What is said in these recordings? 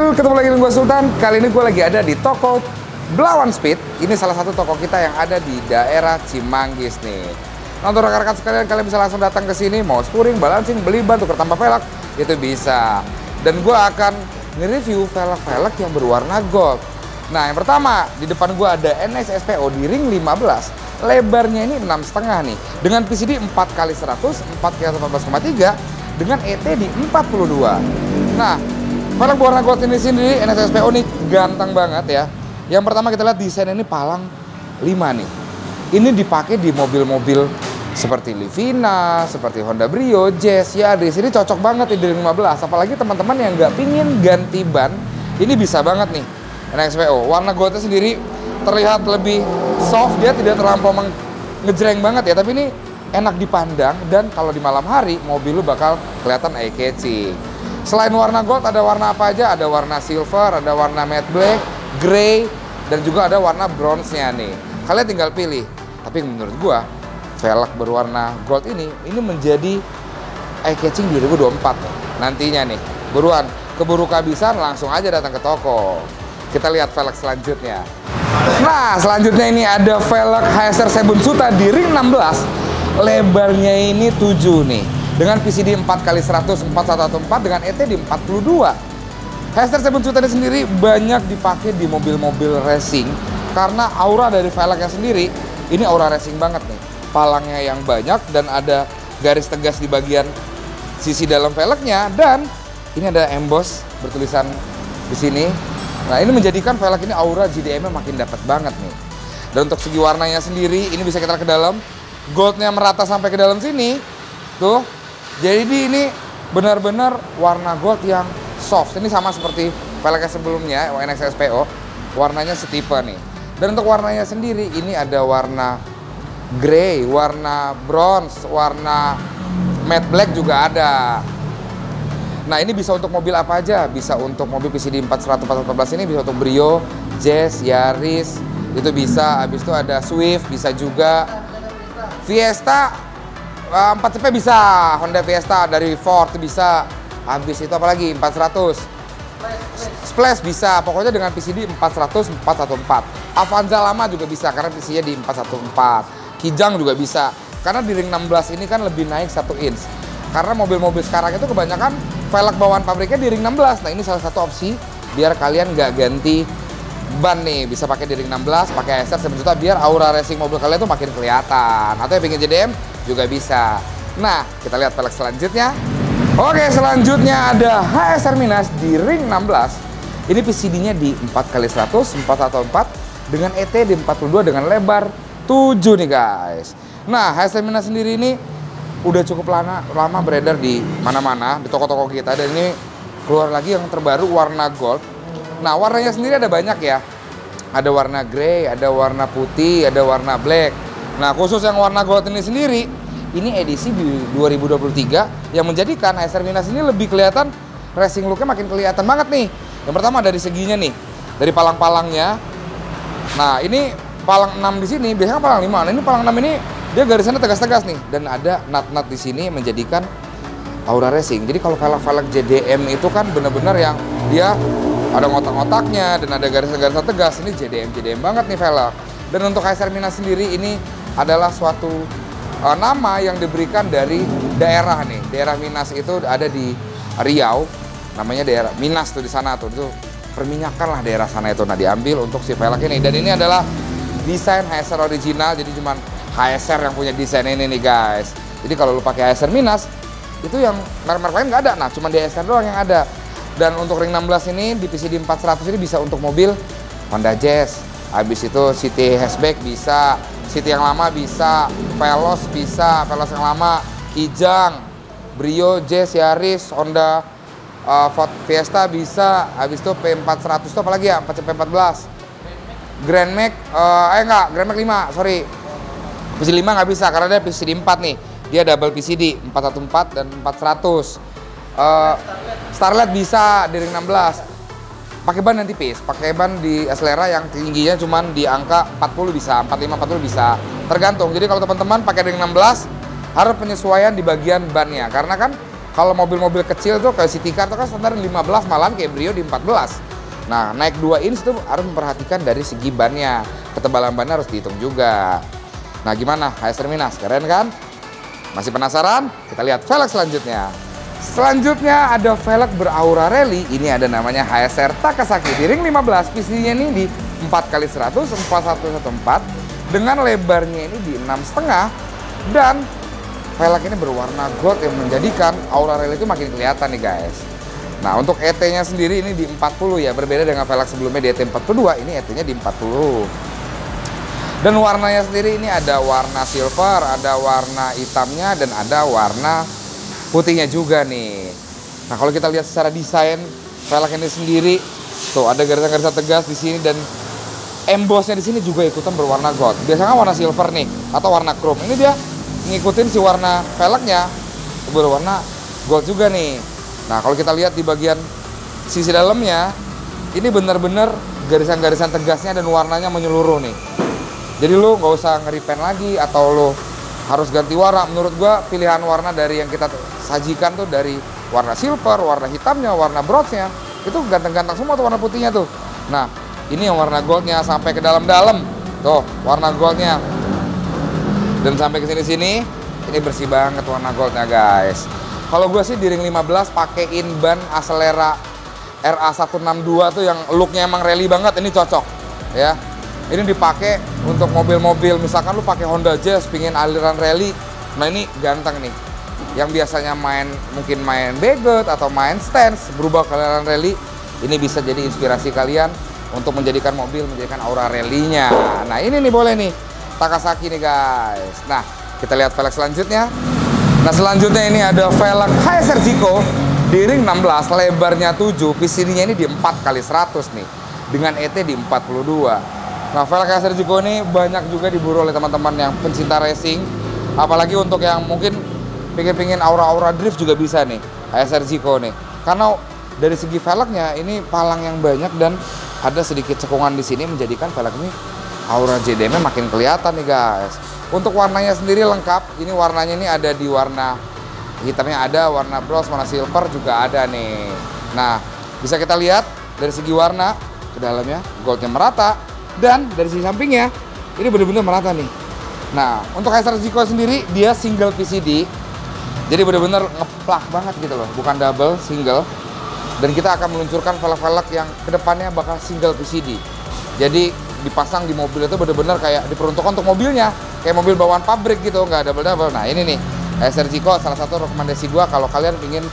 Mobil, ketemu lagi dengan gue Sultan. Kali ini gue lagi ada di toko Blawan Speed. Ini salah satu toko kita yang ada di daerah Cimanggis nih. Nah, untuk rekan-rekan sekalian, kalian bisa langsung datang ke sini, mau spuring, balancing, beli ban, tukar tambah velg, itu bisa. Dan gue akan nge-review velg-velg yang berwarna gold. Nah, yang pertama, di depan gue ada NX SPO di ring 15. Lebarnya ini 6,5 nih. Dengan PCD 4x100, 4x18,3, dengan ET di 42. Nah, velg berwarna gold ini sendiri, NX SPO nih ganteng banget ya. Yang pertama kita lihat desain ini palang 5 nih. Ini dipakai di mobil-mobil seperti Livina, seperti Honda Brio, Jazz, Yaris. Ini cocok banget di 15. Apalagi teman-teman yang nggak pingin ganti ban, ini bisa banget nih NX SPO. Warna goldnya sendiri terlihat lebih soft, dia tidak terlampau ngejreng banget ya. Tapi ini enak dipandang, dan kalau di malam hari mobil lu bakal kelihatan eye-catching. Selain warna gold, ada warna apa aja? Ada warna silver, ada warna matte black, grey, dan juga ada warna bronze-nya nih. Kalian tinggal pilih. Tapi menurut gua, velg berwarna gold ini menjadi eye-catching 2024 nantinya nih. Buruan, keburu kehabisan, langsung aja datang ke toko. Kita lihat velg selanjutnya. Nah, selanjutnya ini ada velg HSR Seven Suta di ring 16. Lebarnya ini 7 nih. Dengan PCD 4x100, 4114 dengan ET di 42. HSR Seven Suta ini sendiri banyak dipakai di mobil-mobil racing karena aura dari velgnya sendiri ini aura racing banget nih. Palangnya yang banyak dan ada garis tegas di bagian sisi dalam velgnya, dan ini ada emboss bertulisan di sini. Nah, ini menjadikan velg ini aura JDM-nya makin dapat banget nih. Dan untuk segi warnanya sendiri ini bisa kita lihat ke dalam, goldnya merata sampai ke dalam sini tuh. Jadi ini benar-benar warna gold yang soft. Ini sama seperti velgnya sebelumnya, NX SPO. Warnanya setipe nih. Dan untuk warnanya sendiri ini ada warna grey, warna bronze, warna matte black juga ada. Nah, ini bisa untuk mobil apa aja? Bisa untuk mobil PCD 400, 414 ini, bisa untuk Brio, Jazz, Yaris, itu bisa. Habis itu ada Swift, bisa juga. Fiesta 4CP bisa, Honda Fiesta dari Ford bisa. Habis itu apalagi 400. Splash bisa, pokoknya dengan PCD 400, 414. Avanza lama juga bisa karena PCD-nya di 414. Kijang juga bisa. Karena di ring 16 ini kan lebih naik 1 inch. Karena mobil-mobil sekarang itu kebanyakan velg bawaan pabriknya di ring 16. Nah, ini salah satu opsi biar kalian nggak ganti ban nih. Bisa pakai di ring 16, pakai HSR 1 juta biar aura racing mobil kalian tuh makin kelihatan. Atau yang pengen JDM juga bisa. Nah, kita lihat velg selanjutnya. Oke, selanjutnya ada HSR Minas di ring 16. Ini PCD-nya di 4x100, 414 dengan ET di 42 dengan lebar 7 nih guys. Nah, HSR Minas sendiri ini udah cukup lama beredar di mana-mana, di toko-toko kita, dan ini keluar lagi yang terbaru warna gold. Nah, warnanya sendiri ada banyak ya. Ada warna grey, ada warna putih, ada warna black. Nah, khusus yang warna gold ini sendiri, ini edisi di 2023 yang menjadikan HSR Minas ini lebih kelihatan, racing look-nya makin kelihatan banget nih. Yang pertama dari seginya nih, dari palang-palangnya. Nah, ini palang 6 di sini, biasanya palang 5. Nah, ini palang 6 ini dia garisannya tegas-tegas nih, dan ada nut-nut di sini menjadikan aura racing. Jadi kalau velg-velg JDM itu kan benar-benar yang dia ada ngotak-ngotaknya dan ada garisan-garisan tegas. Ini JDM banget nih velg. Dan untuk HSR Minas sendiri ini adalah suatu nama yang diberikan dari daerah nih. Daerah Minas itu ada di Riau, namanya daerah Minas tuh di sana tuh. Itu perminyakan lah daerah sana itu. Nah, diambil untuk si velg ini. Dan ini adalah desain HSR original, jadi cuman HSR yang punya desain ini nih guys. Jadi kalau lu pakai HSR Minas, itu yang merek-merek lain nggak ada. Nah, cuma di HSR doang yang ada. Dan untuk ring 16 ini di PCD 400 ini bisa untuk mobil Honda Jazz. Habis itu City Hatchback bisa, City yang lama bisa, Veloz bisa, Veloz yang lama, Kijang, Brio, Jazz, Yaris, Honda Ford Fiesta bisa. Habis itu P4100 itu apalagi ya? 4CP14. Grand Max, Grand Max 5, sorry. PCD 5 nggak bisa karena dia PCD 4 nih. Dia double PCD 414 dan 400. Starlet bisa di ring 16. Pakai ban yang tipis, pakai ban di Acelera yang tingginya cuman di angka 40 bisa, 45 40 bisa. Tergantung. Jadi kalau teman-teman pakai ring 16 harus penyesuaian di bagian bannya karena kan Kalau mobil-mobil kecil tuh kayak city car tuh kan standar 15, malahan Cabrio di 14. Nah, naik 2 inch itu harus memperhatikan dari segi bannya. Ketebalan bannya harus dihitung juga. Nah, gimana? HSR Minas, keren kan? Masih penasaran? Kita lihat velg selanjutnya. Selanjutnya ada velg beraura rally. Ini ada namanya HSR Takasaki di ring 15. PCD-nya ini di 4x100 4114 dengan lebarnya ini di 6,5 dan velg ini berwarna gold yang menjadikan aura rally itu makin kelihatan nih guys. Nah, untuk ET-nya sendiri ini di 40 ya, berbeda dengan velg sebelumnya di ET 42, ini ET-nya di 40. Dan warnanya sendiri ini ada warna silver, ada warna hitamnya, dan ada warna putihnya juga nih. Nah, kalau kita lihat secara desain velg ini sendiri, tuh ada garisan-garisan tegas di sini dan embossnya di sini juga ikutan berwarna gold. Biasanya warna silver nih atau warna chrome. Ini dia ngikutin si warna velgnya berwarna gold juga nih. Nah, kalau kita lihat di bagian sisi dalamnya, ini benar-benar garisan-garisan tegasnya dan warnanya menyeluruh nih. Jadi lo nggak usah ngeripen lagi atau lo harus ganti warna. Menurut gua pilihan warna dari yang kita sajikan tuh dari warna silver, warna hitamnya, warna bronze-nya itu ganteng-ganteng semua tuh warna putihnya tuh. Nah, ini yang warna goldnya sampai ke dalam-dalam tuh warna goldnya. Dan sampai ke sini-sini, ini bersih banget warna goldnya guys. Kalau gue sih di ring 15 pakein ban Acelera RA162 tuh yang looknya emang rally banget, ini cocok ya. Ini dipakai untuk mobil-mobil, misalkan lu pakai Honda Jazz, pingin aliran rally, nah ini ganteng nih. Yang biasanya mungkin main beget atau main stance, berubah ke aliran rally, ini bisa jadi inspirasi kalian untuk menjadikan mobil, menjadikan aura rally-nya. Nah, ini nih boleh nih. Takasaki nih guys. Nah, kita lihat velg selanjutnya. Nah, selanjutnya ini ada velg HSR Zico di ring 16, lebarnya 7, PCD-nya ini di 4x100 nih, dengan ET di 42. Nah, velg HSR Zico ini banyak juga diburu oleh teman-teman yang pencinta racing, apalagi untuk yang mungkin pingin aura-aura drift juga bisa nih, HSR Zico nih. Karena dari segi velgnya ini palang yang banyak dan ada sedikit cekungan di sini menjadikan velg ini aura JDM-nya makin kelihatan nih guys. Untuk warnanya sendiri lengkap. Ini warnanya ini ada di warna hitamnya ada, warna bronze, warna silver juga ada nih. Nah, bisa kita lihat dari segi warna ke dalamnya goldnya merata dan dari sisi sampingnya ini benar-benar merata nih. Nah, untuk HSR Zico sendiri dia single PCD. Jadi benar-benar ngeplak banget gitu loh, bukan double, single. Dan kita akan meluncurkan velg-velg yang kedepannya bakal single PCD. Jadi dipasang di mobil itu benar-benar kayak diperuntukkan untuk mobilnya, kayak mobil bawaan pabrik gitu, nggak double-double. Nah, ini nih HSR Zico salah satu rekomendasi gua kalau kalian ingin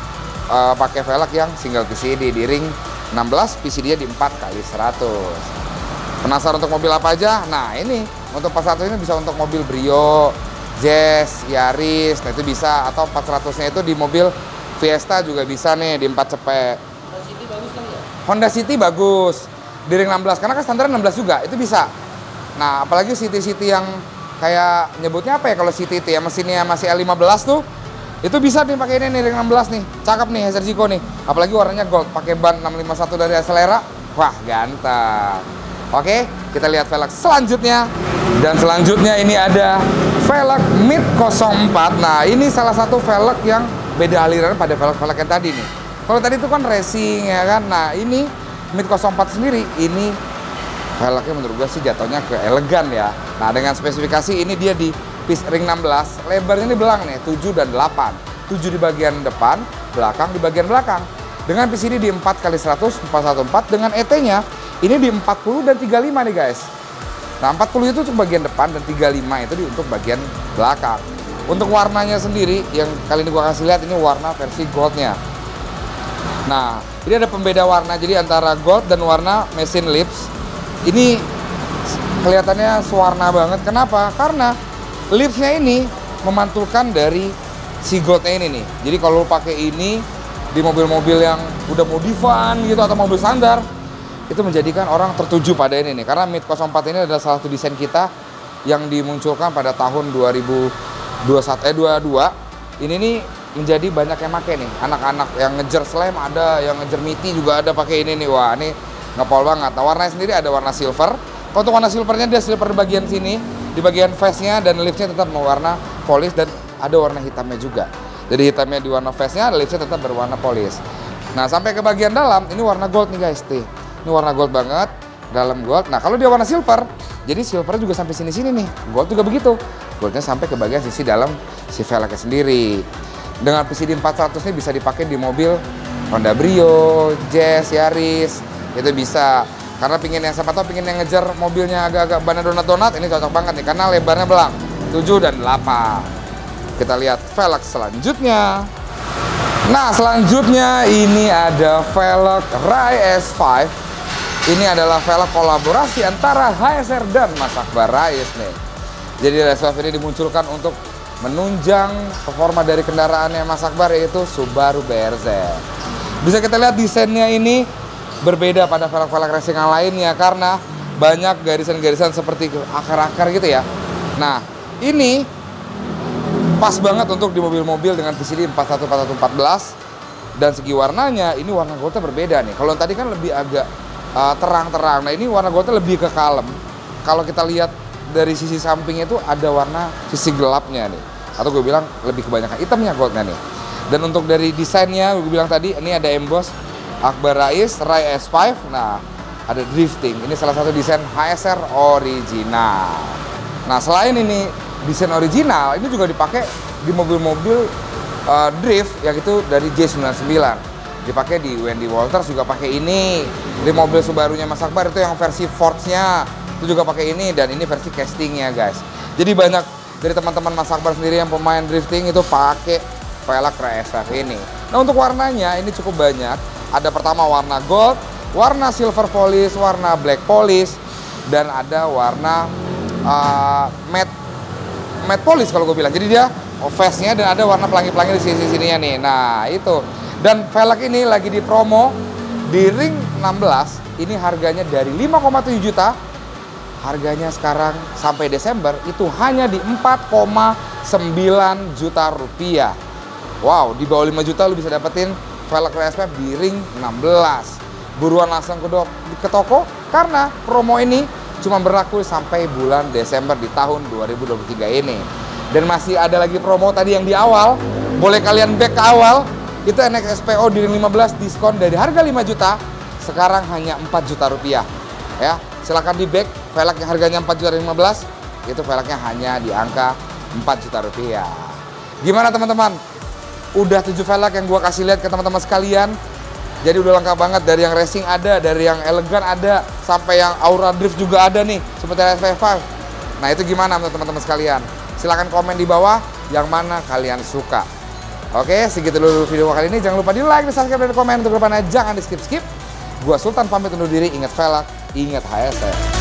pakai velg yang single PCD di ring 16, PCD-nya di 4x100. Penasaran untuk mobil apa aja? Nah, ini untuk 41 ini bisa untuk mobil Brio, Jazz, Yaris, nah itu bisa, atau 400-nya itu di mobil Fiesta juga bisa nih di 4 cepet. Honda City bagus kan ya? Honda City bagus di ring 16 karena kan standar 16 juga, itu bisa. Nah, apalagi City yang kayak nyebutnya apa ya kalau City itu ya, mesinnya masih L15 tuh, itu bisa nih pakai ini nih ring 16 nih. Cakep nih HSR Zico nih. Apalagi warnanya gold, pakai ban 651 dari Acelera. Wah, ganteng. Oke, kita lihat velg selanjutnya. Dan selanjutnya ini ada velg Mid 04. Nah, ini salah satu velg yang beda aliran pada velg-velg yang tadi nih. Kalau tadi itu kan racing ya kan. Nah, ini Mid 04 sendiri ini velgnya menurut gue sih jatuhnya ke elegan ya. Nah, dengan spesifikasi ini dia di ring 16, lebarnya ini belang nih 7 dan 8. 7 di bagian depan, belakang di bagian belakang. Dengan PCD di 4x100 414 dengan ET-nya ini di 40 dan 35 nih guys. Nah, 40 itu untuk bagian depan dan 35 itu untuk bagian belakang. Untuk warnanya sendiri yang kali ini gua kasih lihat ini warna versi goldnya. Nah, ini ada pembeda warna jadi antara gold dan warna mesin lips. Ini kelihatannya sewarna banget. Kenapa? Karena lipsnya ini memantulkan dari si goldnya ini nih. Jadi kalau pakai ini di mobil-mobil yang udah modifan gitu atau mobil standar, itu menjadikan orang tertuju pada ini nih. Karena Mid 04 ini adalah salah satu desain kita yang dimunculkan pada tahun 2022. Ini nih menjadi banyak yang pakai nih. Anak-anak yang ngejar slam ada, yang ngejar miti juga ada pakai ini nih. Wah, ini ngepol banget. Nah, warnanya sendiri ada warna silver. Kalau untuk warna silvernya dia silver di bagian sini, di bagian face-nya dan lips-nya tetap mewarna polis dan ada warna hitamnya juga. Jadi hitamnya di warna face-nya, lipsnya tetap berwarna polis. Nah, sampai ke bagian dalam, ini warna gold nih guys, Ini warna gold banget, dalam gold. Nah, kalau dia warna silver, jadi silvernya juga sampai sini-sini nih. Gold juga begitu. Goldnya sampai ke bagian sisi dalam si velgnya sendiri. Dengan PCD 400 ini bisa dipakai di mobil Honda Brio, Jazz, Yaris, itu bisa. Karena pingin yang siapa tahu pingin yang ngejar mobilnya agak-agak bannya donat-donat, ini cocok banget nih karena lebarnya belang 7 dan 8. Kita lihat velg selanjutnya. Nah, selanjutnya ini ada velg Rai S5. Ini adalah velg kolaborasi antara HSR dan Mas Akbar Rais nih. Jadi S5 ini dimunculkan untuk menunjang performa dari kendaraannya Mas Akbar, yaitu Subaru BRZ. Bisa kita lihat desainnya ini berbeda pada velg-velg racing yang lainnya karena banyak garisan-garisan seperti akar-akar gitu ya. Nah, ini pas banget untuk di mobil-mobil dengan PCD 4114 dan segi warnanya ini warna goldnya berbeda nih. Kalau tadi kan lebih agak terang-terang. Nah, ini warna goldnya lebih ke kalem. Kalau kita lihat dari sisi samping itu ada warna sisi gelapnya nih. Atau gue bilang lebih kebanyakan hitamnya goldnya nih. Dan untuk dari desainnya gue bilang tadi ini ada emboss Akbar Rais Rai S5. Nah, ada drifting. Ini salah satu desain HSR original. Nah, selain ini desain original, ini juga dipakai di mobil-mobil drift yang itu dari J99. Dipakai di Wendy Walters juga pakai ini. Di mobil Subarunya Mas Akbar itu yang versi Force-nya itu juga pakai ini, dan ini versi castingnya guys. Jadi banyak dari teman-teman Mas Akbar sendiri yang pemain drifting itu pakai velg Rai S5 ini. Nah, untuk warnanya ini cukup banyak. Ada pertama warna gold, warna silver polish, warna black polish, dan ada warna matte polish kalau gue bilang. Jadi dia face-nya dan ada warna pelangi-pelangi di sini-sininya nih. Nah, itu. Dan velg ini lagi di promo di ring 16. Ini harganya dari 5,7 juta. Harganya sekarang sampai Desember itu hanya di 4,9 juta rupiah. Wow, di bawah 5 juta lu bisa dapetin velg Rai S5 di ring 16. Buruan langsung ke toko karena promo ini cuma berlaku sampai bulan Desember di tahun 2023 ini. Dan masih ada lagi promo tadi yang di awal. Boleh kalian back ke awal. Itu NX SPO di ring 15 diskon dari harga 5 juta. Sekarang hanya 4 juta rupiah. Ya, silahkan di back. Velg yang harganya 4 juta 15. Itu velgnya hanya di angka 4 juta rupiah. Gimana teman-teman? Udah 7 velg yang gua kasih lihat ke teman-teman sekalian. Jadi udah lengkap banget, dari yang racing ada, dari yang elegan ada, sampai yang aura drift juga ada nih, seperti S5. Nah, itu gimana menurut teman-teman sekalian? Silahkan komen di bawah yang mana kalian suka. Oke, segitu dulu video kali ini. Jangan lupa di like, di subscribe, dan di komen. Untuk depannya jangan di skip-skip. Gua Sultan pamit undur diri. Ingat velg, ingat HSR.